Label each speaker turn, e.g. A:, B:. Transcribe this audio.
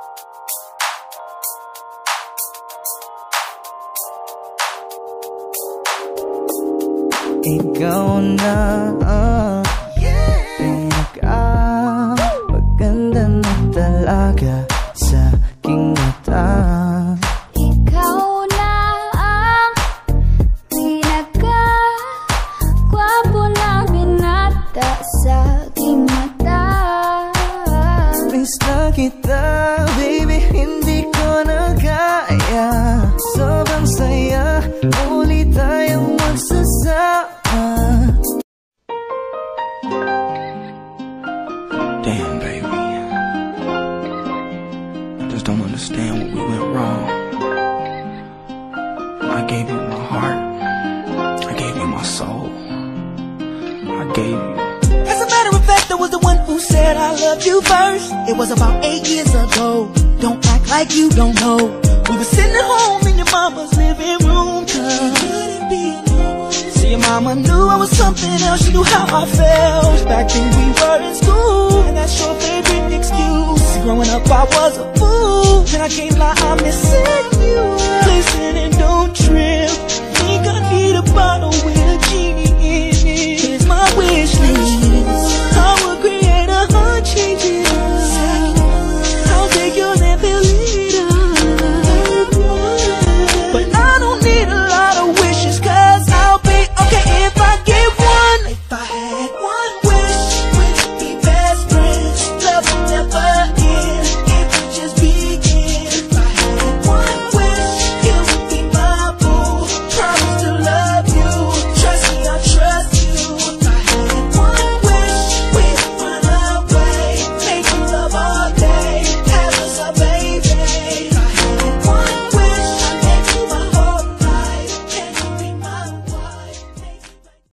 A: Ikaw na pinaka-maganda na talaga sa aking mata.
B: Ikaw na ang pinaka-gwapo na binata sa aking mata.
A: Miss na kita, baby, hindi ko na kaya. Sobrang saya, muli tayong magsasama.
C: Damn, baby, I just don't understand what we went wrong. I gave you my heart, I gave you my soul, I gave you.
D: As a matter of fact, I was the one who said I loved you first. It was about 8 years ago. Don't act like you don't know. We were sitting at home in your mama's living room, couldn't be alone. See, your mama knew I was something else. She knew how I felt back then we were in school, and that's your favorite excuse. Growing up I was a fool, and I can't lie, I'm missing you.